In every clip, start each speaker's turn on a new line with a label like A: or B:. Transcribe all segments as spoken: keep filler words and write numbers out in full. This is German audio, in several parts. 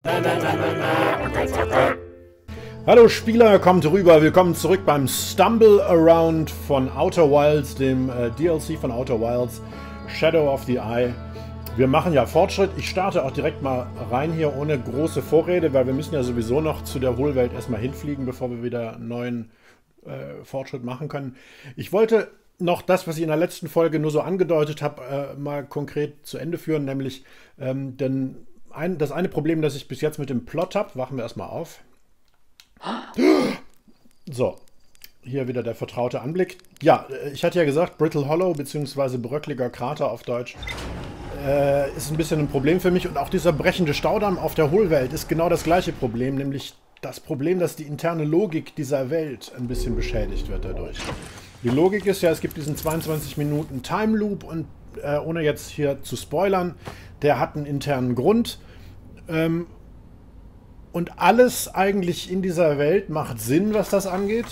A: Hallo Spieler, kommt rüber, willkommen zurück beim Stumble Around von Outer Wilds, dem äh, D L C von Outer Wilds, Shadow of the Eye. Wir machen ja Fortschritt, ich starte auch direkt mal rein hier ohne große Vorrede, weil wir müssen ja sowieso noch zu der Hohlwelt erstmal hinfliegen, bevor wir wieder neuen äh, Fortschritt machen können. Ich wollte noch das, was ich in der letzten Folge nur so angedeutet habe, äh, mal konkret zu Ende führen, nämlich ähm, denn ein, das eine Problem, das ich bis jetzt mit dem Plot habe, wachen wir erstmal auf. So, hier wieder der vertraute Anblick. Ja, ich hatte ja gesagt, Brittle Hollow bzw. bröckliger Krater auf Deutsch äh, ist ein bisschen ein Problem für mich. Und auch dieser brechende Staudamm auf der Hohlwelt ist genau das gleiche Problem, nämlich das Problem, dass die interne Logik dieser Welt ein bisschen beschädigt wird dadurch. Die Logik ist ja, es gibt diesen zweiundzwanzig Minuten Time Loop und äh, ohne jetzt hier zu spoilern, der hat einen internen Grund. Ähm, Und alles eigentlich in dieser Welt macht Sinn, was das angeht.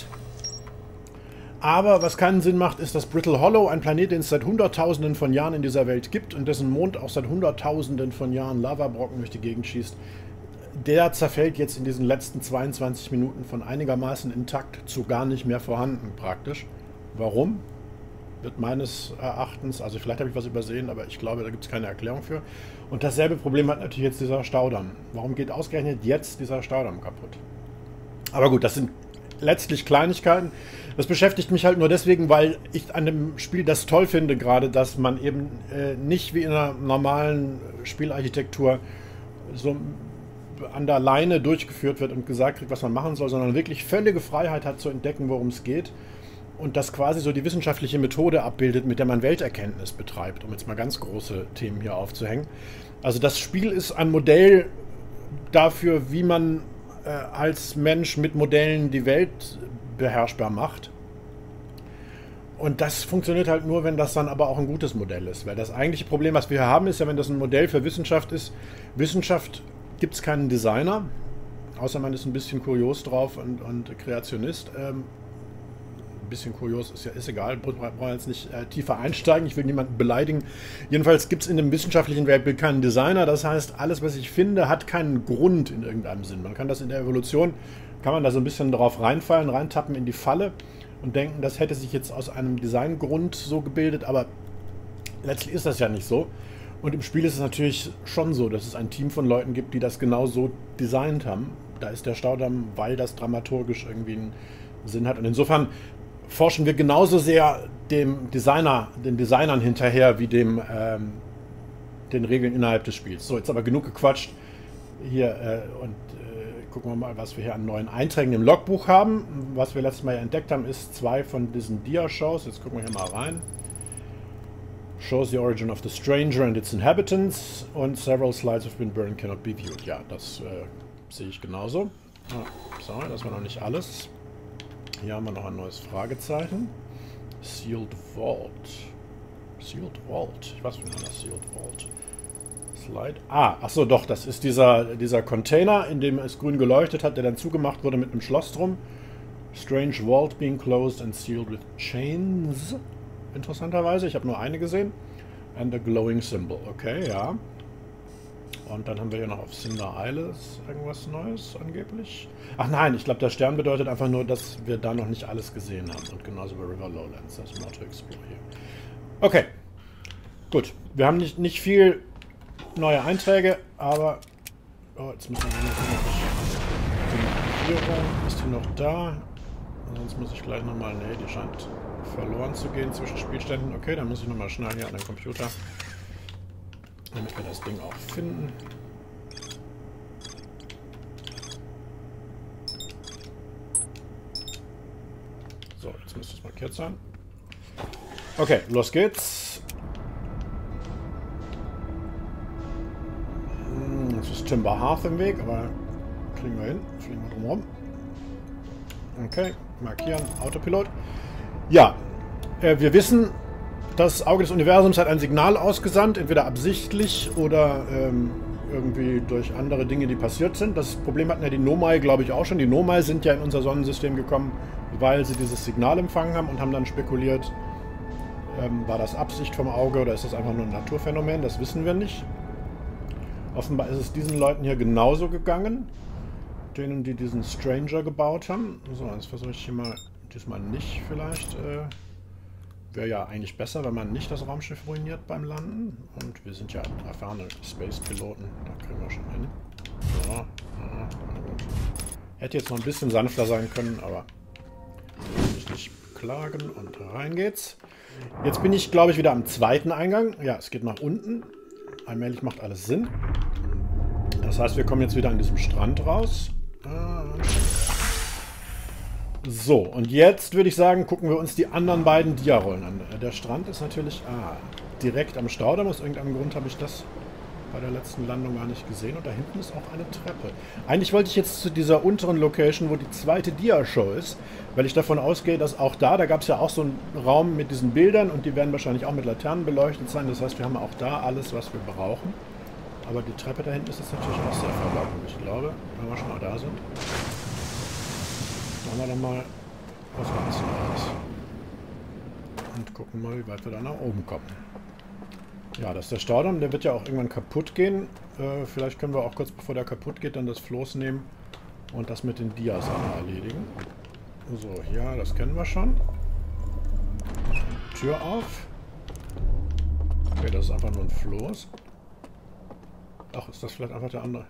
A: Aber was keinen Sinn macht, ist, dass Brittle Hollow, ein Planet, den es seit Hunderttausenden von Jahren in dieser Welt gibt und dessen Mond auch seit Hunderttausenden von Jahren Lavabrocken durch die Gegend schießt, der zerfällt jetzt in diesen letzten zweiundzwanzig Minuten von einigermaßen intakt zu gar nicht mehr vorhanden praktisch. Warum? Wird meines Erachtens, also vielleicht habe ich was übersehen, aber ich glaube, da gibt es keine Erklärung für. Und dasselbe Problem hat natürlich jetzt dieser Staudamm. Warum geht ausgerechnet jetzt dieser Staudamm kaputt? Aber gut, das sind letztlich Kleinigkeiten. Das beschäftigt mich halt nur deswegen, weil ich an dem Spiel das toll finde gerade, dass man eben äh, nicht wie in einer normalen Spielarchitektur so an der Leine durchgeführt wird und gesagt kriegt, was man machen soll, sondern wirklich völlige Freiheit hat zu entdecken, worum es geht. Und das quasi so die wissenschaftliche Methode abbildet, mit der man Welterkenntnis betreibt, um jetzt mal ganz große Themen hier aufzuhängen. Also das Spiel ist ein Modell dafür, wie man äh, als Mensch mit Modellen die Welt beherrschbar macht. Und das funktioniert halt nur, wenn das dann aber auch ein gutes Modell ist. Weil das eigentliche Problem, was wir hier haben, ist ja, wenn das ein Modell für Wissenschaft ist, Wissenschaft gibt es keinen Designer, außer man ist ein bisschen kurios drauf und, und Kreationist. Ähm, Ein bisschen kurios, ist ja ist egal, brauchen wir jetzt nicht äh, tiefer einsteigen, ich will niemanden beleidigen. Jedenfalls gibt es in dem wissenschaftlichen Weltbild keinen Designer, das heißt, alles, was ich finde, hat keinen Grund in irgendeinem Sinn. Man kann das in der Evolution, kann man da so ein bisschen drauf reinfallen, reintappen in die Falle und denken, das hätte sich jetzt aus einem Designgrund so gebildet, aber letztlich ist das ja nicht so. Und im Spiel ist es natürlich schon so, dass es ein Team von Leuten gibt, die das genau so designt haben. Da ist der Staudamm, weil das dramaturgisch irgendwie einen Sinn hat. Und insofern forschen wir genauso sehr dem Designer, den Designern hinterher, wie dem ähm, den Regeln innerhalb des Spiels. So, jetzt aber genug gequatscht. Hier äh, und äh, gucken wir mal, was wir hier an neuen Einträgen im Logbuch haben. Was wir letztes Mal entdeckt haben, ist zwei von diesen Dia-Shows. Jetzt gucken wir hier mal rein. Shows the origin of the stranger and its inhabitants und several slides have been burned, cannot be viewed. Ja, das äh, sehe ich genauso. Ah, sorry, das war noch nicht alles. Hier haben wir noch ein neues Fragezeichen. Sealed Vault. Sealed Vault. Ich weiß nicht, was Sealed Vault. Slide. Ah, achso, doch, das ist dieser, dieser Container, in dem es grün geleuchtet hat, der dann zugemacht wurde mit einem Schloss drum. Strange Vault being closed and sealed with chains. Interessanterweise, ich habe nur eine gesehen. And a glowing symbol. Okay, ja. Und dann haben wir hier noch auf Cinder Isles irgendwas Neues angeblich. Ach nein, ich glaube, der Stern bedeutet einfach nur, dass wir da noch nicht alles gesehen haben. Und genauso bei River Lowlands. Das ist more to explore hier. Okay, gut. Wir haben nicht, nicht viel neue Einträge, aber... Oh, jetzt müssen wir noch... Ist die noch da? Sonst muss ich gleich nochmal... Nee, die scheint verloren zu gehen zwischen Spielständen. Okay, dann muss ich nochmal schnell hier an den Computer... damit wir das Ding auch finden. So, jetzt müsste es markiert sein. Okay, los geht's. Jetzt ist Timber Hearth im Weg, aber kriegen wir hin. Fliegen wir drum rum. Okay, markieren, Autopilot. Ja, äh, wir wissen, das Auge des Universums hat ein Signal ausgesandt, entweder absichtlich oder ähm, irgendwie durch andere Dinge, die passiert sind. Das Problem hatten ja die Nomai, glaube ich, auch schon. Die Nomai sind ja in unser Sonnensystem gekommen, weil sie dieses Signal empfangen haben und haben dann spekuliert, ähm, war das Absicht vom Auge oder ist das einfach nur ein Naturphänomen? Das wissen wir nicht. Offenbar ist es diesen Leuten hier genauso gegangen. Denen, die diesen Stranger gebaut haben. So, jetzt versuche ich hier mal, diesmal nicht vielleicht. Äh, Wäre ja eigentlich besser, wenn man nicht das Raumschiff ruiniert beim Landen. Und wir sind ja erfahrene Space-Piloten. Da kriegen wir schon hin. So, ja, na gut. Hätte jetzt noch ein bisschen sanfter sein können, aber will ich nicht klagen. Und rein geht's. Jetzt bin ich, glaube ich, wieder am zweiten Eingang. Ja, es geht nach unten. Allmählich macht alles Sinn. Das heißt, wir kommen jetzt wieder an diesem Strand raus. So, und jetzt würde ich sagen, gucken wir uns die anderen beiden Dia-Rollen an. Der Strand ist natürlich ah, direkt am Staudamm. Aus irgendeinem Grund habe ich das bei der letzten Landung gar nicht gesehen. Und da hinten ist auch eine Treppe. Eigentlich wollte ich jetzt zu dieser unteren Location, wo die zweite Dia-Show ist, weil ich davon ausgehe, dass auch da, da gab es ja auch so einen Raum mit diesen Bildern und die werden wahrscheinlich auch mit Laternen beleuchtet sein. Das heißt, wir haben auch da alles, was wir brauchen. Aber die Treppe da hinten ist jetzt natürlich auch sehr verlockend. Ich glaube, wenn wir schon mal da sind, machen wir dann mal was ganz Neues. Und gucken mal, wie weit wir da nach oben kommen. Ja, das ist der Staudamm. Der wird ja auch irgendwann kaputt gehen. Äh, vielleicht können wir auch kurz bevor der kaputt geht, dann das Floß nehmen und das mit den Dias einmal erledigen. So, ja, das kennen wir schon. Tür auf. Okay, das ist einfach nur ein Floß. Ach, ist das vielleicht einfach der andere?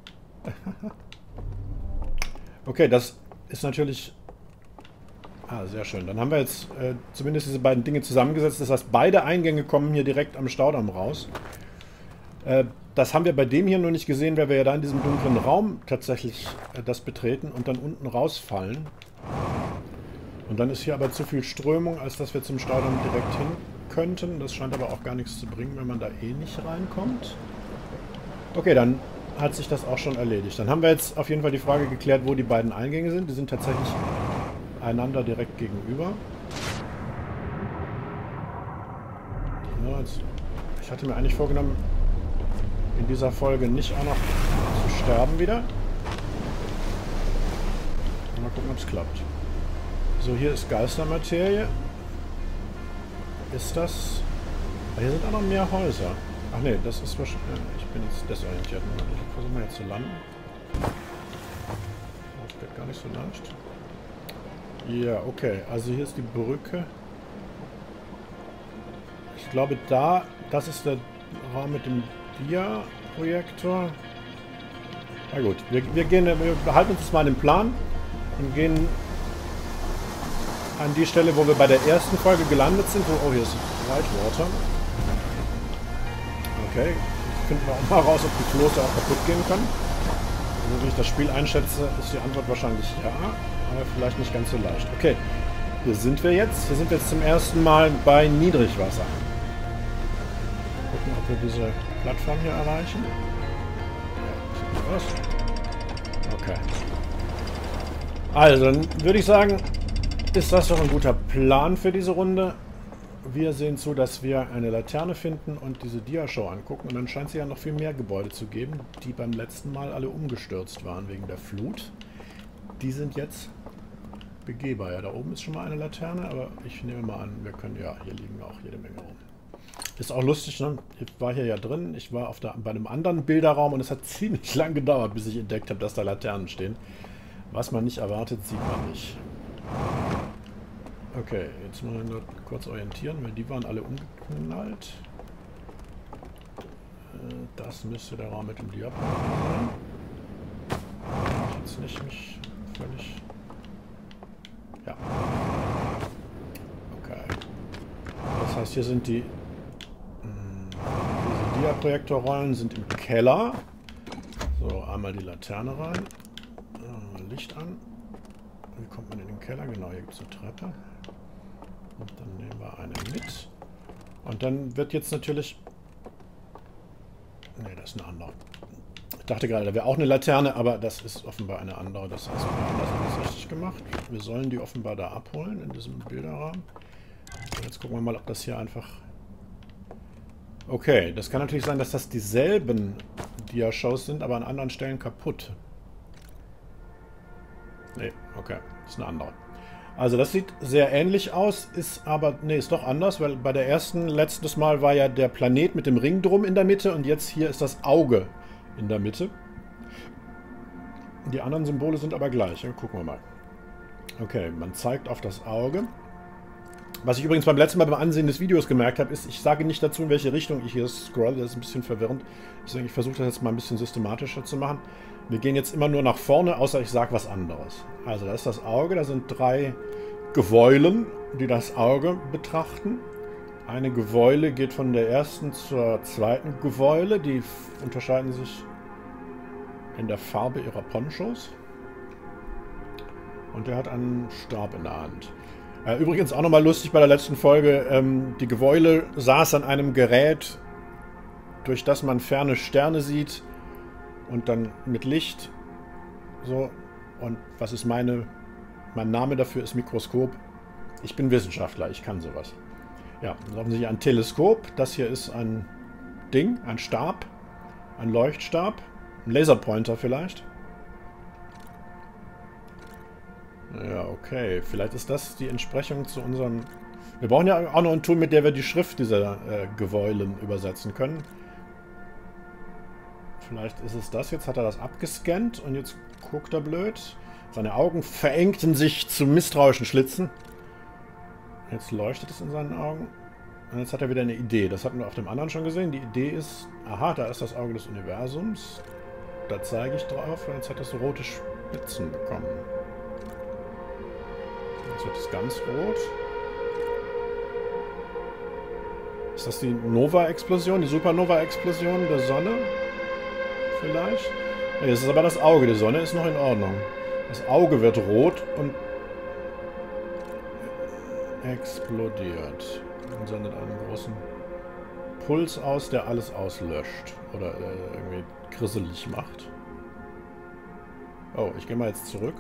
A: Okay, das ist natürlich... Ah, sehr schön. Dann haben wir jetzt äh, zumindest diese beiden Dinge zusammengesetzt. Das heißt, beide Eingänge kommen hier direkt am Staudamm raus. Äh, das haben wir bei dem hier noch nicht gesehen, weil wir ja da in diesem dunklen Raum tatsächlich äh, das betreten und dann unten rausfallen. Und dann ist hier aber zu viel Strömung, als dass wir zum Staudamm direkt hin könnten. Das scheint aber auch gar nichts zu bringen, wenn man da eh nicht reinkommt. Okay, dann hat sich das auch schon erledigt. Dann haben wir jetzt auf jeden Fall die Frage geklärt, wo die beiden Eingänge sind. Die sind tatsächlich einander direkt gegenüber. Ja, jetzt, ich hatte mir eigentlich vorgenommen, in dieser Folge nicht auch noch zu sterben wieder. Mal gucken, ob es klappt. So, hier ist Geistermaterie. Ist das... Hier sind auch noch mehr Häuser. Ach nee, das ist wahrscheinlich... Ich bin jetzt desorientiert. Ich versuche mal jetzt zu landen. Das geht gar nicht so leicht. Ja, okay. Also hier ist die Brücke. Ich glaube da... Das ist der Raum mit dem Dia-Projektor. Na gut, wir, wir, gehen, wir behalten uns jetzt mal den Plan und gehen an die Stelle, wo wir bei der ersten Folge gelandet sind. Wo, oh, hier ist Whitewater. Okay, jetzt finden wir auch mal raus, ob die Flosse auch kaputt gehen kann. Also, wie ich das Spiel einschätze, ist die Antwort wahrscheinlich ja, aber vielleicht nicht ganz so leicht. Okay, hier sind wir jetzt. Hier sind wir jetzt zum ersten Mal bei Niedrigwasser. Gucken, ob wir diese Plattform hier erreichen. Ja, was? Okay. Also, dann würde ich sagen, ist das doch ein guter Plan für diese Runde. Wir sehen zu, dass wir eine Laterne finden und diese Dia-Show angucken. Und dann scheint es ja noch viel mehr Gebäude zu geben, die beim letzten Mal alle umgestürzt waren wegen der Flut. Die sind jetzt begehbar. Ja, da oben ist schon mal eine Laterne, aber ich nehme mal an, wir können... Ja, hier liegen auch jede Menge rum. Ist auch lustig, ne? Ich war hier ja drin. Ich war auf der, bei einem anderen Bilderraum und es hat ziemlich lang gedauert, bis ich entdeckt habe, dass da Laternen stehen. Was man nicht erwartet, sieht man nicht. Okay, jetzt mal nur kurz orientieren, weil die waren alle umgeknallt. Das müsste der Raum mit dem Diablo sein. Ich jetzt nicht mich völlig... Ja. Okay. Das heißt, hier sind die... Diese Dia-Projektorrollen sind im Keller. So, einmal die Laterne rein. Licht an. Wie kommt man in den Keller? Genau, hier gibt es eine Treppe. Und dann nehmen wir eine mit. Und dann wird jetzt natürlich... Ne, das ist eine andere. Ich dachte gerade, da wäre auch eine Laterne, aber das ist offenbar eine andere. Das heißt, wir haben das alles richtig gemacht. Wir sollen die offenbar da abholen, in diesem Bilderrahmen. Und jetzt gucken wir mal, ob das hier einfach... Okay, das kann natürlich sein, dass das dieselben Dia-Shows sind, aber an anderen Stellen kaputt. Ne, okay, das ist eine andere. Also das sieht sehr ähnlich aus, ist aber, ne, ist doch anders, weil bei der ersten, letztes Mal war ja der Planet mit dem Ring drum in der Mitte und jetzt hier ist das Auge in der Mitte. Die anderen Symbole sind aber gleich. Ja, gucken wir mal. Okay, man zeigt auf das Auge. Was ich übrigens beim letzten Mal beim Ansehen des Videos gemerkt habe, ist, ich sage nicht dazu, in welche Richtung ich hier scroll. Das ist ein bisschen verwirrend. Deswegen ich versuche das jetzt mal ein bisschen systematischer zu machen. Wir gehen jetzt immer nur nach vorne, außer ich sage was anderes. Also da ist das Auge, da sind drei Gewäulen, die das Auge betrachten. Eine Gewäule geht von der ersten zur zweiten Gewäule. Die unterscheiden sich in der Farbe ihrer Ponchos. Und der hat einen Stab in der Hand. Äh, übrigens auch nochmal lustig bei der letzten Folge. Ähm, die Gewäule saß an einem Gerät, durch das man ferne Sterne sieht. Und dann mit Licht. So. Und was ist meine... Mein Name dafür ist Mikroskop. Ich bin Wissenschaftler, ich kann sowas. Ja, dann haben Sie ein Teleskop. Das hier ist ein Ding, ein Stab, ein Leuchtstab, ein Laserpointer vielleicht. Ja, okay. Vielleicht ist das die Entsprechung zu unserem... Wir brauchen ja auch noch ein Tool, mit der wir die Schrift dieser äh, Gewäulen übersetzen können. Vielleicht ist es das. Jetzt hat er das abgescannt und jetzt guckt er blöd. Seine Augen verengten sich zu misstrauischen Schlitzen. Jetzt leuchtet es in seinen Augen. Und jetzt hat er wieder eine Idee. Das hatten wir auf dem anderen schon gesehen. Die Idee ist... Aha, da ist das Auge des Universums. Da zeige ich drauf und jetzt hat es so rote Spitzen bekommen. Jetzt wird es ganz rot. Ist das die Nova-Explosion? Die Supernova-Explosion der Sonne? Vielleicht? Nee, das ist aber das Auge. Die Sonne ist noch in Ordnung. Das Auge wird rot und explodiert. Und sendet einen großen Puls aus, der alles auslöscht. Oder äh, irgendwie grisselig macht. Oh, ich gehe mal jetzt zurück.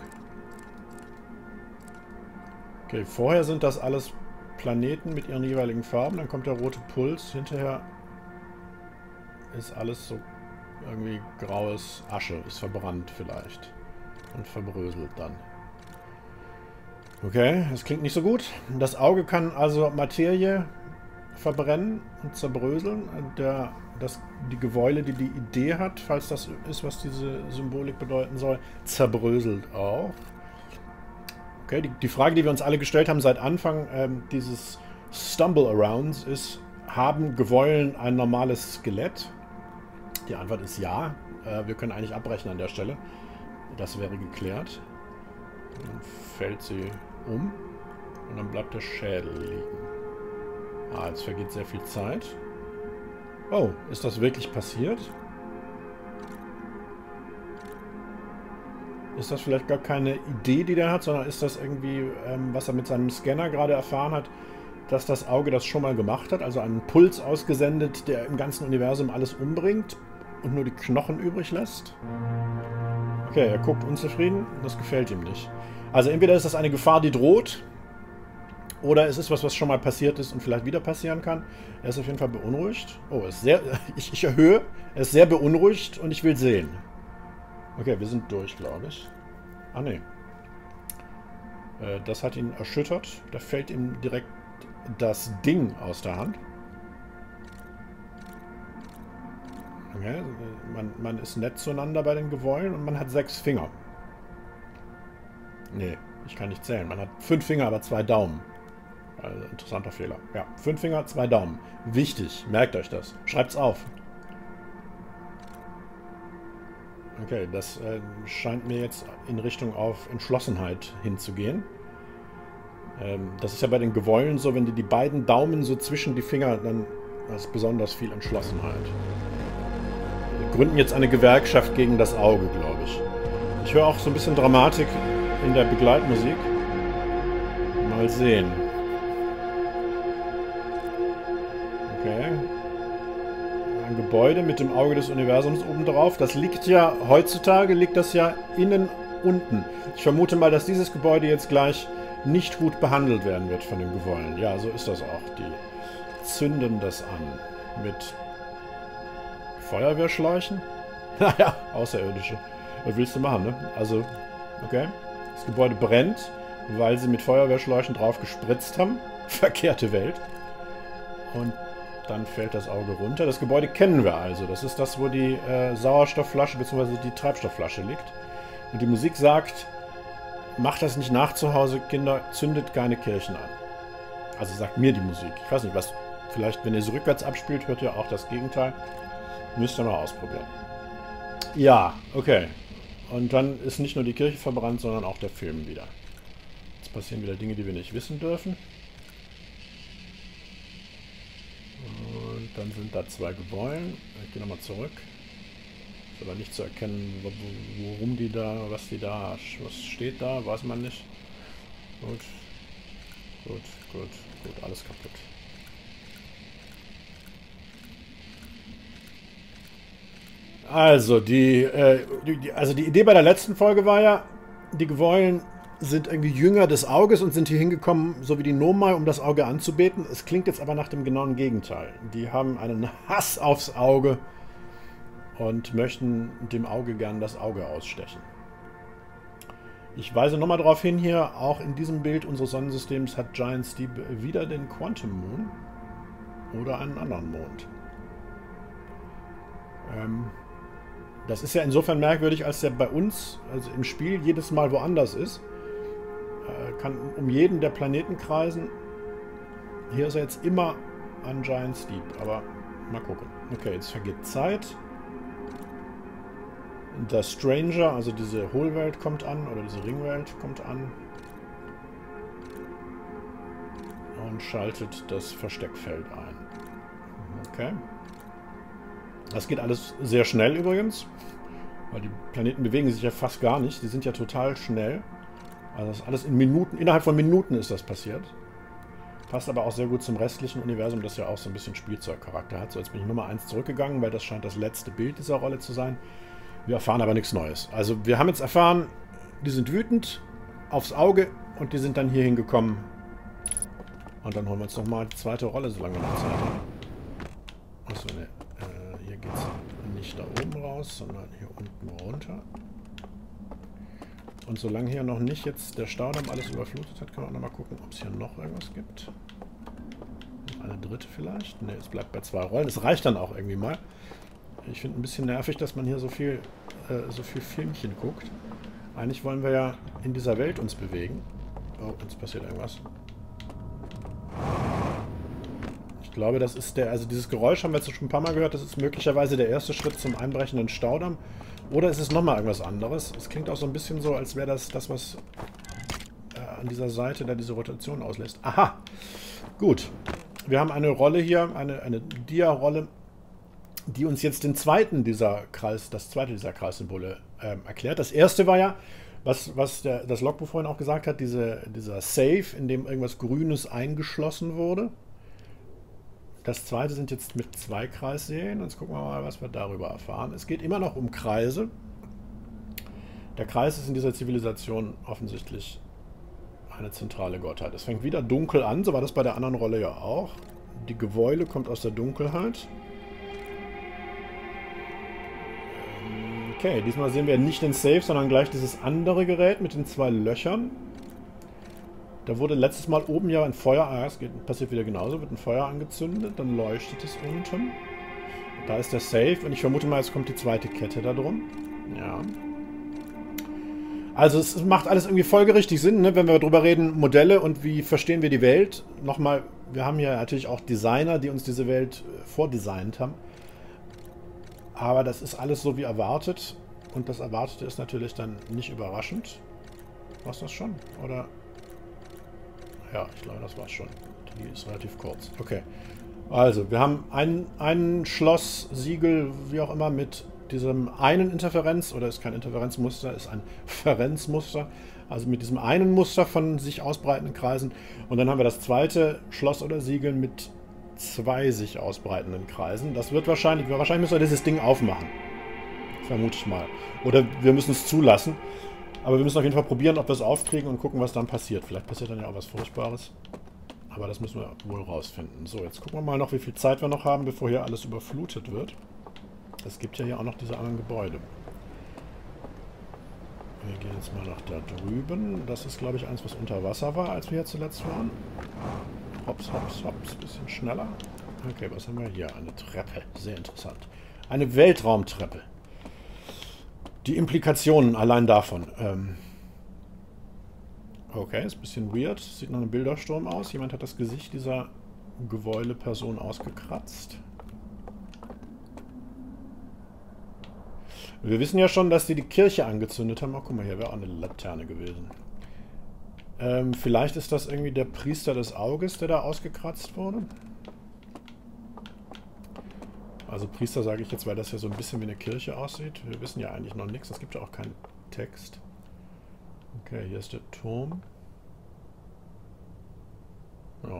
A: Okay, vorher sind das alles Planeten mit ihren jeweiligen Farben. Dann kommt der rote Puls. Hinterher ist alles so irgendwie graues Asche. Ist verbrannt vielleicht. Und verbröselt dann. Okay, das klingt nicht so gut. Das Auge kann also Materie verbrennen und zerbröseln. Der, das, die Gewäule, die die Idee hat, falls das ist, was diese Symbolik bedeuten soll, zerbröselt auch. Okay, die, die Frage, die wir uns alle gestellt haben seit Anfang ähm, dieses Stumble-Arounds ist, haben Gewäulen ein normales Skelett? Die Antwort ist ja. Äh, wir können eigentlich abbrechen an der Stelle. Das wäre geklärt. Dann fällt sie um und dann bleibt der Schädel liegen. Ah, jetzt vergeht sehr viel Zeit. Oh, ist das wirklich passiert? Ist das vielleicht gar keine Idee, die der hat, sondern ist das irgendwie, ähm, was er mit seinem Scanner gerade erfahren hat, dass das Auge das schon mal gemacht hat? Also einen Puls ausgesendet, der im ganzen Universum alles umbringt und nur die Knochen übrig lässt? Okay, er guckt unzufrieden. Das gefällt ihm nicht. Also entweder ist das eine Gefahr, die droht, oder es ist was, was schon mal passiert ist und vielleicht wieder passieren kann. Er ist auf jeden Fall beunruhigt. Oh, er ist sehr, ich, ich erhöhe. Er ist sehr beunruhigt und ich will sehen. Okay, wir sind durch, glaube ich. Ah, nee. Äh, das hat ihn erschüttert. Da fällt ihm direkt das Ding aus der Hand. Okay, man, man ist nett zueinander bei den Gewäulen und man hat sechs Finger. Nee, ich kann nicht zählen. Man hat fünf Finger, aber zwei Daumen. Also, interessanter Fehler. Ja, fünf Finger, zwei Daumen. Wichtig, merkt euch das. Schreibt's auf. Okay, das äh, scheint mir jetzt in Richtung auf Entschlossenheit hinzugehen. Ähm, das ist ja bei den Gewäulen so, wenn die die beiden Daumen so zwischen die Finger, dann ist besonders viel Entschlossenheit. Wir gründen jetzt eine Gewerkschaft gegen das Auge, glaube ich. Ich höre auch so ein bisschen Dramatik in der Begleitmusik. Mal sehen. Okay. Ein Gebäude mit dem Auge des Universums obendrauf. Das liegt ja, heutzutage liegt das ja innen unten. Ich vermute mal, dass dieses Gebäude jetzt gleich nicht gut behandelt werden wird von den Gewäulen. Ja, so ist das auch. Die zünden das an. Mit Feuerwehrschläuchen? Naja, Außerirdische. Was willst du machen, ne? Also, okay. Das Gebäude brennt, weil sie mit Feuerwehrschläuchen drauf gespritzt haben. Verkehrte Welt. Und dann fällt das Auge runter. Das Gebäude kennen wir also. Das ist das, wo die äh, Sauerstoffflasche bzw. die Treibstoffflasche liegt. Und die Musik sagt, macht das nicht nach zu Hause, Kinder, zündet keine Kirchen an. Also sagt mir die Musik. Ich weiß nicht, was, vielleicht, wenn ihr sie rückwärts abspielt, hört ihr auch das Gegenteil. Müsst ihr mal ausprobieren. Ja, okay. Und dann ist nicht nur die Kirche verbrannt, sondern auch der Film wieder. Jetzt passieren wieder Dinge, die wir nicht wissen dürfen. Und dann sind da zwei Gebäude. Ich gehe nochmal zurück. Ist aber nicht zu erkennen, worum die da, was die da, was steht da, weiß man nicht. Gut, gut, gut, gut, alles kaputt. Also die, äh, die, also die Idee bei der letzten Folge war ja, die Gewollen sind irgendwie Jünger des Auges und sind hier hingekommen, so wie die Nomai, um das Auge anzubeten. Es klingt jetzt aber nach dem genauen Gegenteil. Die haben einen Hass aufs Auge und möchten dem Auge gern das Auge ausstechen. Ich weise nochmal darauf hin hier, auch in diesem Bild unseres Sonnensystems hat Giant Steep wieder den Quantum Moon oder einen anderen Mond. Ähm, das ist ja insofern merkwürdig, als der bei uns, also im Spiel, jedes Mal woanders ist. Kann um jeden der Planeten kreisen. Hier ist er jetzt immer an Giant Steep, aber mal gucken. Okay, jetzt vergeht Zeit. Der Stranger, also diese Hohlwelt kommt an, oder diese Ringwelt kommt an. Und schaltet das Versteckfeld ein. Okay. Das geht alles sehr schnell übrigens, weil die Planeten bewegen sich ja fast gar nicht. Die sind ja total schnell. Also das ist alles in Minuten, innerhalb von Minuten ist das passiert. Passt aber auch sehr gut zum restlichen Universum, das ja auch so ein bisschen Spielzeugcharakter hat. So, jetzt bin ich Nummer eins zurückgegangen, weil das scheint das letzte Bild dieser Rolle zu sein. Wir erfahren aber nichts Neues. Also wir haben jetzt erfahren, die sind wütend aufs Auge und die sind dann hier hingekommen. Und dann holen wir uns nochmal die zweite Rolle, solange wir noch Zeit haben. Achso, ne. Äh, hier geht es nicht da oben raus, sondern hier unten runter. Und solange hier noch nicht jetzt der Staudamm alles überflutet hat, können wir auch noch mal gucken, ob es hier noch irgendwas gibt. Eine dritte vielleicht? Ne, es bleibt bei zwei Rollen. Es reicht dann auch irgendwie mal. Ich finde ein bisschen nervig, dass man hier so viel, äh, so viel Filmchen guckt. Eigentlich wollen wir ja in dieser Welt uns bewegen. Oh, jetzt passiert irgendwas. Ich glaube, das ist der, also dieses Geräusch haben wir jetzt schon ein paar Mal gehört, das ist möglicherweise der erste Schritt zum einbrechenden Staudamm. Oder ist es nochmal irgendwas anderes? Es klingt auch so ein bisschen so, als wäre das das, was äh, an dieser Seite da diese Rotation auslässt. Aha! Gut. Wir haben eine Rolle hier, eine, eine Dia-Rolle, die uns jetzt den zweiten dieser Kreis, das zweite dieser Kreissymbole äh, erklärt. Das erste war ja, was, was der, das Logbuch vorhin auch gesagt hat, diese, dieser Safe, in dem irgendwas Grünes eingeschlossen wurde. Das zweite sind jetzt mit zwei Kreisserien. Jetzt gucken wir mal, was wir darüber erfahren. Es geht immer noch um Kreise. Der Kreis ist in dieser Zivilisation offensichtlich eine zentrale Gottheit. Es fängt wieder dunkel an, so war das bei der anderen Rolle ja auch. Die Gewäule kommt aus der Dunkelheit. Okay, diesmal sehen wir nicht den Safe, sondern gleich dieses andere Gerät mit den zwei Löchern. Da wurde letztes Mal oben ja ein Feuer, ah, es geht, passiert wieder genauso, wird ein Feuer angezündet, dann leuchtet es unten. Da ist der Safe und ich vermute mal, es kommt die zweite Kette da drum. Ja. Also es macht alles irgendwie folgerichtig Sinn, ne? Wenn wir darüber reden, Modelle und wie verstehen wir die Welt. Nochmal, wir haben ja natürlich auch Designer, die uns diese Welt vordesignt haben. Aber das ist alles so wie erwartet. Und das Erwartete ist natürlich dann nicht überraschend. War's das schon? Oder... Ja, ich glaube, das war's schon. Die ist relativ kurz. Okay. Also, wir haben ein, ein Schloss, Siegel, wie auch immer, mit diesem einen Interferenz, oder ist kein Interferenzmuster, ist ein Ferenzmuster. Also mit diesem einen Muster von sich ausbreitenden Kreisen. Und dann haben wir das zweite Schloss oder Siegel mit zwei sich ausbreitenden Kreisen. Das wird wahrscheinlich, wahrscheinlich müssen wir dieses Ding aufmachen. Vermute ich mal. Oder wir müssen es zulassen. Aber wir müssen auf jeden Fall probieren, ob wir es aufkriegen und gucken, was dann passiert. Vielleicht passiert dann ja auch was Furchtbares. Aber das müssen wir wohl rausfinden. So, jetzt gucken wir mal noch, wie viel Zeit wir noch haben, bevor hier alles überflutet wird. Es gibt ja hier auch noch diese anderen Gebäude. Wir gehen jetzt mal nach da drüben. Das ist, glaube ich, eins, was unter Wasser war, als wir hier zuletzt waren. Hops, hops, hops. Bisschen schneller. Okay, was haben wir hier? Eine Treppe. Sehr interessant. Eine Weltraumtreppe. Die Implikationen allein davon. Ähm okay, ist ein bisschen weird. Sieht nach einem Bildersturm aus. Jemand hat das Gesicht dieser Gewäule-Person ausgekratzt. Wir wissen ja schon, dass die die Kirche angezündet haben. Oh, guck mal, hier wäre auch eine Laterne gewesen. Ähm, vielleicht ist das irgendwie der Priester des Auges, der da ausgekratzt wurde. Also Priester sage ich jetzt, weil das ja so ein bisschen wie eine Kirche aussieht. Wir wissen ja eigentlich noch nichts. Es gibt ja auch keinen Text. Okay, hier ist der Turm. Ja.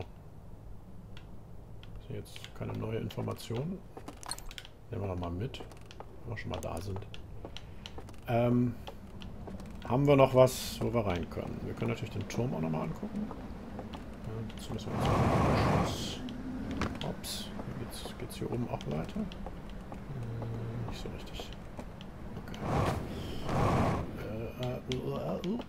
A: Ist jetzt keine neue Information. Nehmen wir noch mal mit, wenn wir schon mal da sind. Ähm, haben wir noch was, wo wir rein können? Wir können natürlich den Turm auch noch mal angucken. Ja, dazu müssen wir uns mal Schuss. Ups, geht's, geht's hier oben auch weiter? Hm, nicht so richtig. Okay. Äh, äh, uh, uh.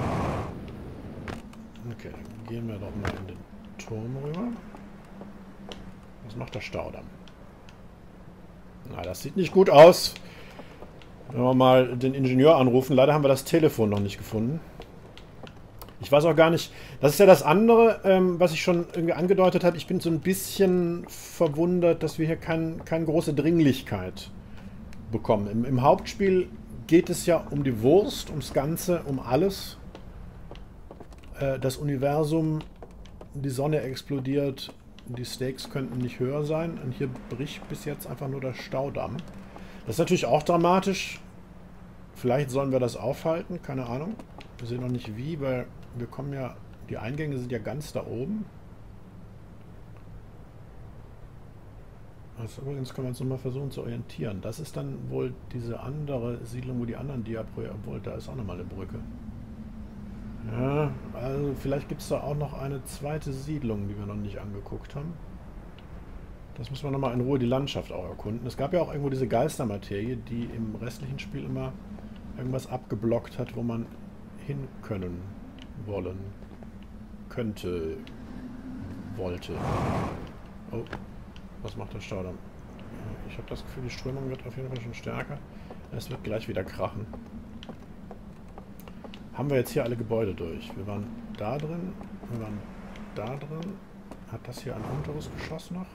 A: Okay, dann gehen wir doch mal in den Turm rüber. Was macht der Staudamm? Na, das sieht nicht gut aus. Wenn wir mal den Ingenieur anrufen. Leider haben wir das Telefon noch nicht gefunden. Ich weiß auch gar nicht. Das ist ja das andere, ähm, was ich schon irgendwie angedeutet habe. Ich bin so ein bisschen verwundert, dass wir hier kein, keine große Dringlichkeit bekommen. Im, Im Hauptspiel geht es ja um die Wurst, ums Ganze, um alles. Äh, das Universum, die Sonne explodiert, die Stakes könnten nicht höher sein. Und hier bricht bis jetzt einfach nur der Staudamm. Das ist natürlich auch dramatisch. Vielleicht sollen wir das aufhalten, keine Ahnung. Wir sehen noch nicht wie, weil wir kommen ja, die Eingänge sind ja ganz da oben. Also übrigens können wir uns nochmal versuchen zu orientieren. Das ist dann wohl diese andere Siedlung, wo die anderen Diaprojekte, obwohl da ist auch nochmal eine Brücke. Ja, also vielleicht gibt es da auch noch eine zweite Siedlung, die wir noch nicht angeguckt haben. Das müssen wir nochmal in Ruhe die Landschaft auch erkunden. Es gab ja auch irgendwo diese Geistermaterie, die im restlichen Spiel immer irgendwas abgeblockt hat, wo man hin können, wollen, könnte, wollte. Oh, was macht der Staudamm? Ich habe das Gefühl, die Strömung wird auf jeden Fall schon stärker. Es wird gleich wieder krachen. Haben wir jetzt hier alle Gebäude durch? Wir waren da drin, wir waren da drin. Hat das hier ein unteres Geschoss noch?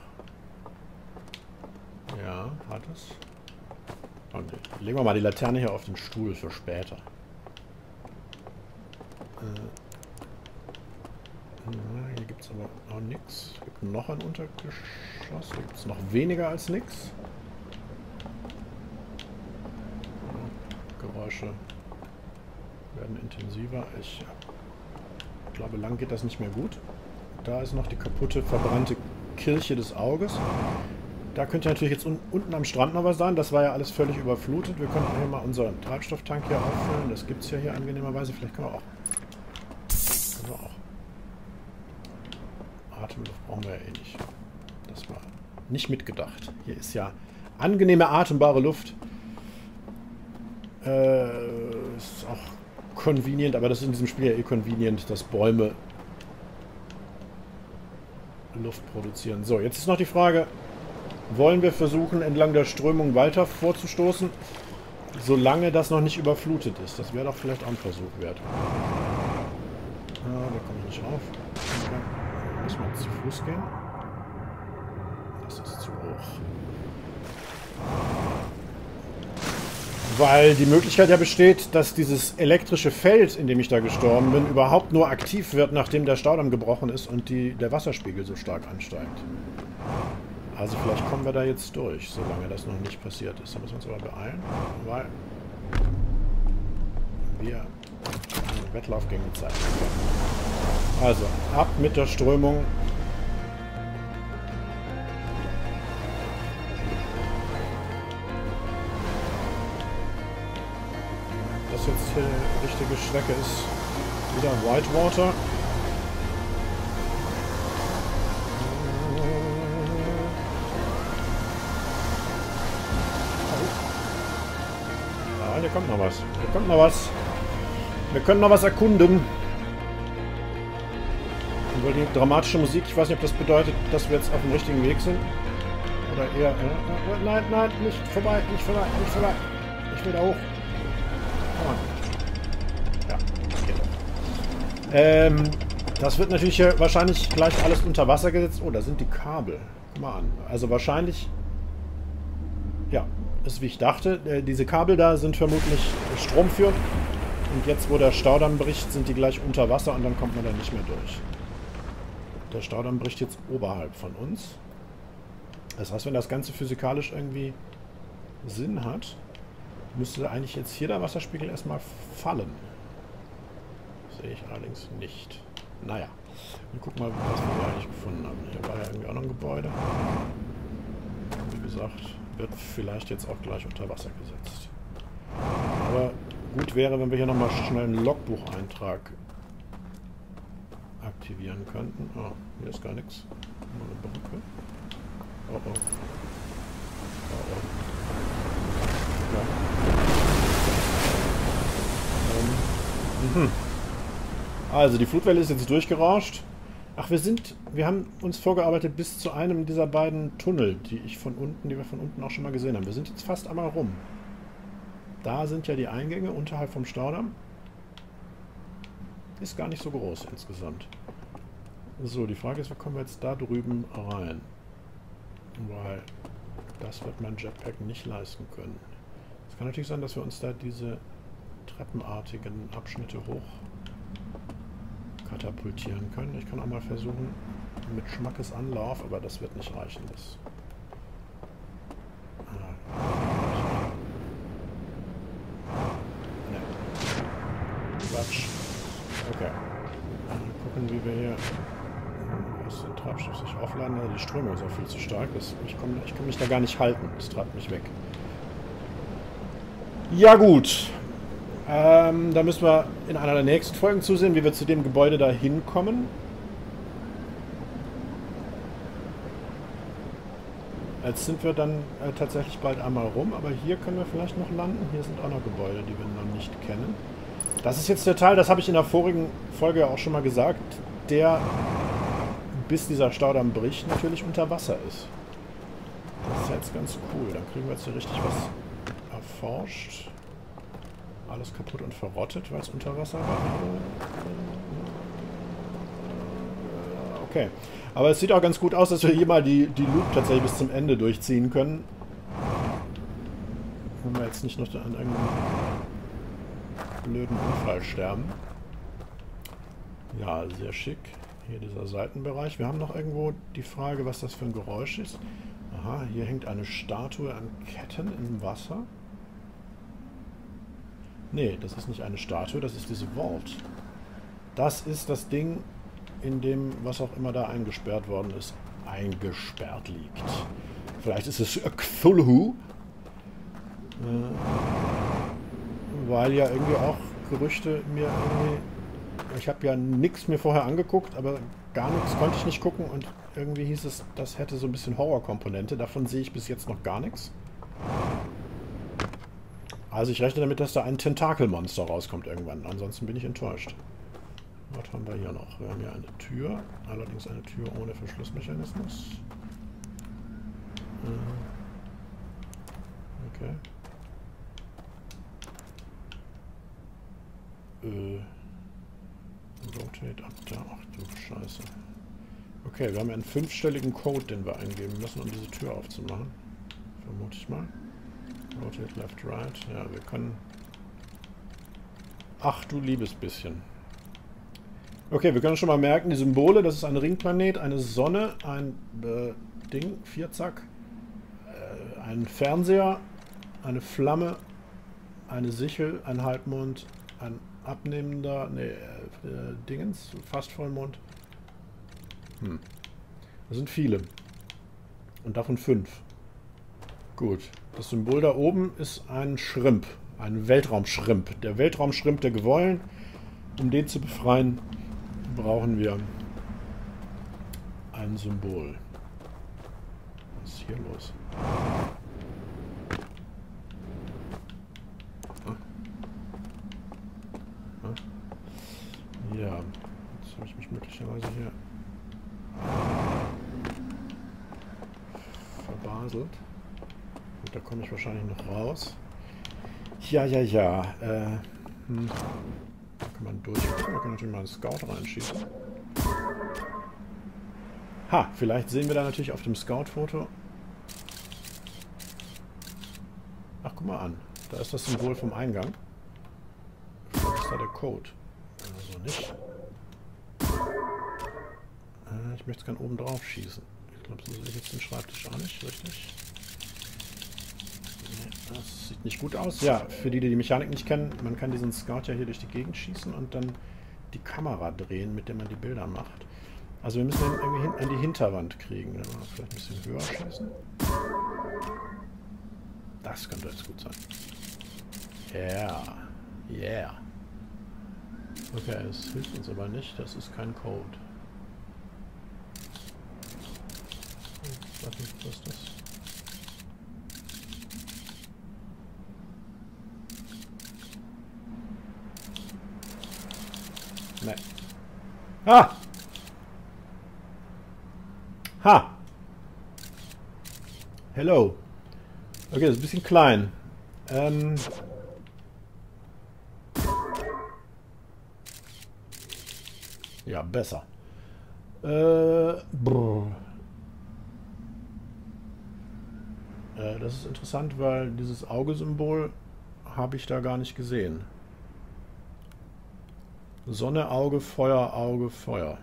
A: Ja, hat es. Und legen wir mal die Laterne hier auf den Stuhl für später. Äh, na, hier gibt es aber noch nichts. Es gibt noch ein Untergeschoss. Hier gibt es noch weniger als nichts. Geräusche werden intensiver. Ich glaube, lang geht das nicht mehr gut. Da ist noch die kaputte, verbrannte Kirche des Auges. Da könnte natürlich jetzt un unten am Strand noch was sein. Das war ja alles völlig überflutet. Wir können hier mal unseren Treibstofftank hier auffüllen. Das gibt es ja hier angenehmerweise. Vielleicht können wir auch... Können wir auch. Atemluft brauchen wir ja eh nicht. Das war nicht mitgedacht. Hier ist ja angenehme, atembare Luft. Äh, ist auch convenient, aber das ist in diesem Spiel ja eh convenient, dass Bäume Luft produzieren. So, jetzt ist noch die Frage... Wollen wir versuchen, entlang der Strömung weiter vorzustoßen, solange das noch nicht überflutet ist? Das wäre doch vielleicht auch ein Versuch wert. Ja, da komme ich nicht rauf. Muss man zu Fuß gehen? Das ist zu hoch. Weil die Möglichkeit ja besteht, dass dieses elektrische Feld, in dem ich da gestorben bin, überhaupt nur aktiv wird, nachdem der Staudamm gebrochen ist und die, der Wasserspiegel so stark ansteigt. Also vielleicht kommen wir da jetzt durch, solange das noch nicht passiert ist. Da müssen wir uns aber beeilen, weil wir einen Wettlauf gegen die Zeit haben. Also, ab mit der Strömung. Das jetzt hier die richtige Strecke ist. Wieder Whitewater. Hier kommt noch was. Hier kommt noch was. Wir können noch was erkunden. Weil die dramatische Musik, ich weiß nicht, ob das bedeutet, dass wir jetzt auf dem richtigen Weg sind. Oder eher... Äh, äh, nein, nein, nicht vorbei, nicht vorbei, nicht vorbei. Ich will da hoch. Komm on. Ja, geht doch. Ähm, das wird natürlich äh, wahrscheinlich gleich alles unter Wasser gesetzt. Oh, da sind die Kabel. Guck mal an. Also wahrscheinlich... Ja, ist wie ich dachte. Äh, diese Kabel da sind vermutlich stromführend. Und jetzt, wo der Staudamm bricht, sind die gleich unter Wasser und dann kommt man da nicht mehr durch. Der Staudamm bricht jetzt oberhalb von uns. Das heißt, wenn das Ganze physikalisch irgendwie Sinn hat, müsste eigentlich jetzt hier der Wasserspiegel erstmal fallen. Sehe ich allerdings nicht. Naja, wir gucken mal, was wir hier eigentlich gefunden haben. Hier war ja irgendwie auch noch ein Gebäude. Wie gesagt, wird vielleicht jetzt auch gleich unter Wasser gesetzt. Aber gut wäre, wenn wir hier nochmal schnell einen Logbucheintrag aktivieren könnten. Oh, hier ist gar nichts. Nur eine Brücke. Oh oh. Oh oh. Ja. Ähm. Mhm. Also, die Flutwelle ist jetzt durchgerauscht. Ach, wir sind, wir haben uns vorgearbeitet bis zu einem dieser beiden Tunnel, die ich von unten, die wir von unten auch schon mal gesehen haben. Wir sind jetzt fast einmal rum. Da sind ja die Eingänge unterhalb vom Staudamm. Ist gar nicht so groß insgesamt. So, die Frage ist, wie kommen wir jetzt da drüben rein? Weil das wird mein Jetpack nicht leisten können. Es kann natürlich sein, dass wir uns da diese treppenartigen Abschnitte hoch katapultieren können. Ich kann auch mal versuchen mit Schmackes Anlauf, aber das wird nicht reichen. Das ah. Nee. Quatsch. Okay. Mal gucken, wie wir hier was den Treibstoff sich aufladen. Also die Strömung ist auch viel zu stark. Das, ich, komm, ich kann mich da gar nicht halten. Das treibt mich weg. Ja gut. Ähm, da müssen wir in einer der nächsten Folgen zusehen, wie wir zu dem Gebäude da hinkommen. Jetzt sind wir dann äh, tatsächlich bald einmal rum, aber hier können wir vielleicht noch landen. Hier sind auch noch Gebäude, die wir noch nicht kennen. Das ist jetzt der Teil, das habe ich in der vorigen Folge auch schon mal gesagt, der, bis dieser Staudamm bricht, natürlich unter Wasser ist. Das ist jetzt ganz cool. Dann kriegen wir jetzt hier richtig was erforscht. Alles kaputt und verrottet, weil es unter Wasser war. Okay. Aber es sieht auch ganz gut aus, dass wir hier mal die, die Loop tatsächlich bis zum Ende durchziehen können. Wenn wir jetzt nicht noch an irgendeinem blöden Unfall sterben. Ja, sehr schick. Hier dieser Seitenbereich. Wir haben noch irgendwo die Frage, was das für ein Geräusch ist. Aha, hier hängt eine Statue an Ketten im Wasser. Nee, das ist nicht eine Statue, das ist diese Vault. Das ist das Ding, in dem, was auch immer da eingesperrt worden ist, eingesperrt liegt. Vielleicht ist es Cthulhu. Äh, weil ja irgendwie auch Gerüchte mir irgendwie... Ich habe ja nichts mir vorher angeguckt, aber gar nichts konnte ich nicht gucken und irgendwie hieß es, das hätte so ein bisschen Horrorkomponente. Davon sehe ich bis jetzt noch gar nichts. Also ich rechne damit, dass da ein Tentakelmonster rauskommt irgendwann. Ansonsten bin ich enttäuscht. Was haben wir hier noch? Wir haben hier eine Tür. Allerdings eine Tür ohne Verschlussmechanismus. Okay. Äh. Rotate up da. Ach du Scheiße. Okay, wir haben einen fünfstelligen Code, den wir eingeben müssen, um diese Tür aufzumachen. Vermute ich mal. Rotate left, right. Ja, wir können... Ach du liebes bisschen. Okay, wir können schon mal merken, die Symbole, das ist ein Ringplanet, eine Sonne, ein äh, Ding, Vierzack, äh, ein Fernseher, eine Flamme, eine Sichel, ein Halbmond, ein abnehmender, ne, äh, Dingens, fast Vollmond. Hm. Das sind viele. Und davon fünf. Gut. Das Symbol da oben ist ein Schrimp. Ein Weltraumschrimp. Der Weltraumschrimp der Gewollen. Um den zu befreien, brauchen wir ein Symbol. Was ist hier los? Ah. Ah. Ja. Jetzt habe ich mich möglicherweise hier verbaselt. Gut, da komme ich wahrscheinlich noch raus. Ja, ja, ja. Äh, hm. Da kann man durchgucken. Da kann natürlich mal einen Scout reinschießen. Ha, vielleicht sehen wir da natürlich auf dem Scout-Foto. Ach, guck mal an. Da ist das Symbol vom Eingang. Vielleicht ist da der Code. Also nicht. Äh, ich möchte es gerne oben drauf schießen. Ich glaube, so sehe ich jetzt den Schreibtisch auch nicht, richtig? Nee, das sieht nicht gut aus. Ja, für die, die die Mechanik nicht kennen, man kann diesen Scout ja hier durch die Gegend schießen und dann die Kamera drehen, mit der man die Bilder macht. Also wir müssen ihn irgendwie hin, an die Hinterwand kriegen. Dann vielleicht ein bisschen höher schießen. Das könnte jetzt gut sein. Yeah. Yeah. Okay, es hilft uns aber nicht. Das ist kein Code. Ich weiß nicht, was ist das? Nein. Ah! Ha! Hello. Okay, das ist ein bisschen klein. Ähm... Ja, besser. Äh, brr. Äh, das ist interessant, weil dieses Auge-Symbol habe ich da gar nicht gesehen. Sonne, Auge, Feuer, Auge, Feuer.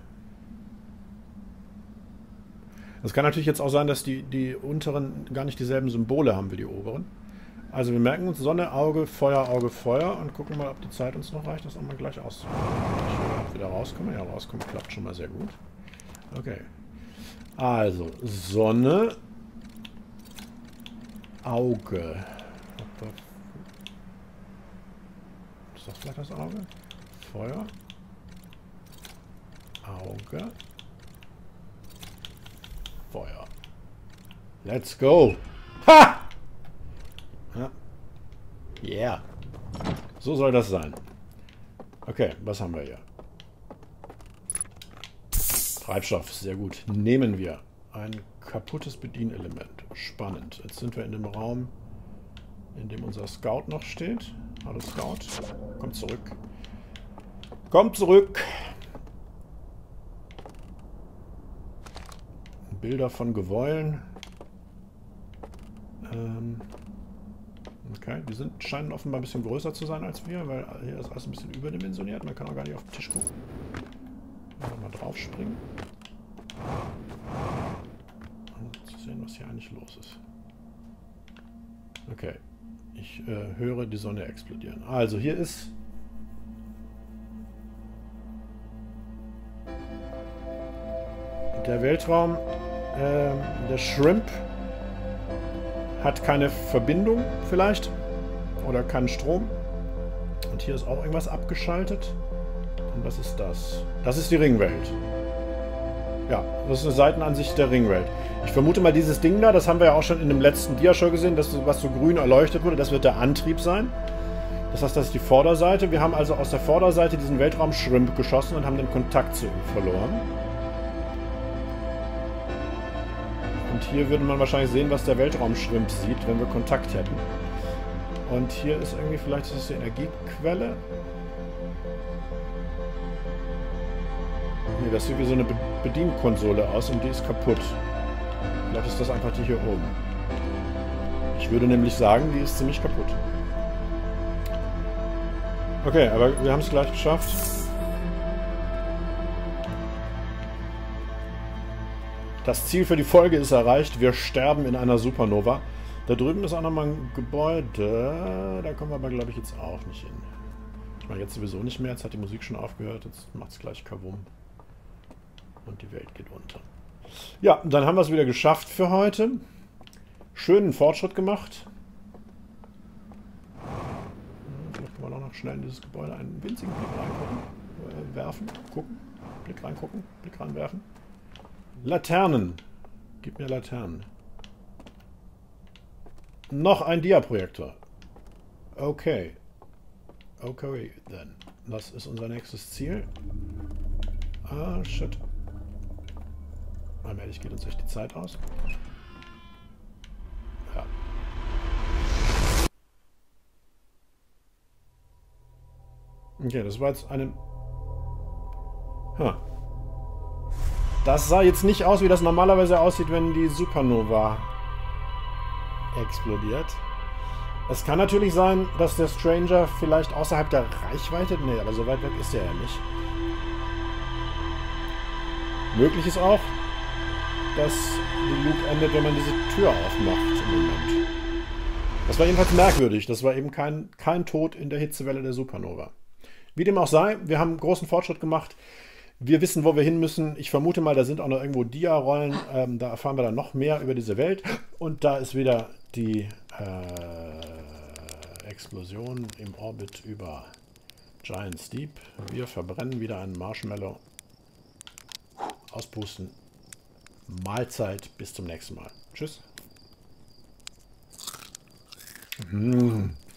A: Das kann natürlich jetzt auch sein, dass die, die unteren gar nicht dieselben Symbole haben wie die oberen. Also wir merken uns Sonne, Auge, Feuer, Auge, Feuer und gucken mal, ob die Zeit uns noch reicht, das auch mal gleich auszuprobieren. Ich will wieder rauskommen. Ja, rauskommen klappt schon mal sehr gut. Okay. Also, Sonne, Auge. Ist das vielleicht das Auge? Feuer, Auge, Feuer. Let's go! Ha! Ja. Yeah. So soll das sein. Okay, was haben wir hier? Treibstoff, sehr gut. Nehmen wir. Ein kaputtes Bedienelement. Spannend. Jetzt sind wir in dem Raum, in dem unser Scout noch steht. Hallo Scout. Komm zurück. Komm zurück! Bilder von Gewäulen. Ähm... Okay, die sind, scheinen offenbar ein bisschen größer zu sein als wir, weil hier ist alles ein bisschen überdimensioniert. Man kann auch gar nicht auf den Tisch gucken. Mal drauf springen. Um zu sehen, was hier eigentlich los ist. Okay, ich äh, höre die Sonne explodieren. Also hier ist der Weltraum. Äh, der Shrimp hat keine Verbindung vielleicht oder keinen Strom. Und hier ist auch irgendwas abgeschaltet. Und was ist das? Das ist die Ringwelt. Ja, das ist eine Seitenansicht der Ringwelt. Ich vermute mal, dieses Ding da, das haben wir ja auch schon in dem letzten Dia-Show gesehen, das, was so grün erleuchtet wurde, das wird der Antrieb sein. Das heißt, das ist die Vorderseite. Wir haben also aus der Vorderseite diesen Weltraum-Shrimp geschossen und haben den Kontakt zu ihm verloren. Und hier würde man wahrscheinlich sehen, was der Weltraumschrimp sieht, wenn wir Kontakt hätten. Und hier ist irgendwie, vielleicht ist das die Energiequelle. Nee, das sieht wie so eine Bedienkonsole aus und die ist kaputt. Vielleicht ist das einfach die hier oben. Ich würde nämlich sagen, die ist ziemlich kaputt. Okay, aber wir haben es gleich geschafft. Das Ziel für die Folge ist erreicht. Wir sterben in einer Supernova. Da drüben ist auch nochmal ein Gebäude. Da kommen wir aber, glaube ich, jetzt auch nicht hin. Ich meine, jetzt sowieso nicht mehr. Jetzt hat die Musik schon aufgehört. Jetzt macht es gleich Kavum. Und die Welt geht unter. Ja, dann haben wir es wieder geschafft für heute. Schönen Fortschritt gemacht. Vielleicht können wir auch noch schnell in dieses Gebäude einen winzigen Blick reingucken. Äh, werfen. Gucken. Blick reingucken. Blick reinwerfen. Laternen. Gib mir Laternen. Noch ein Dia-Projektor. Okay. Okay, dann. Das ist unser nächstes Ziel. Ah, shit. Allmählich geht uns echt die Zeit aus. Okay, das war jetzt eine... Huh. Das sah jetzt nicht aus, wie das normalerweise aussieht, wenn die Supernova explodiert. Es kann natürlich sein, dass der Stranger vielleicht außerhalb der Reichweite... Nee, aber so weit weg ist er ja nicht. Möglich ist auch, dass die Loop endet, wenn man diese Tür aufmacht im Moment. Das war jedenfalls merkwürdig. Das war eben kein, kein Tod in der Hitzewelle der Supernova. Wie dem auch sei, wir haben großen Fortschritt gemacht. Wir wissen, wo wir hin müssen. Ich vermute mal, da sind auch noch irgendwo Dia-Rollen. Ähm, da erfahren wir dann noch mehr über diese Welt. Und da ist wieder die äh, Explosion im Orbit über Giant Steep. Wir verbrennen wieder einen Marshmallow. Auspusten. Mahlzeit. Bis zum nächsten Mal. Tschüss. Mmh.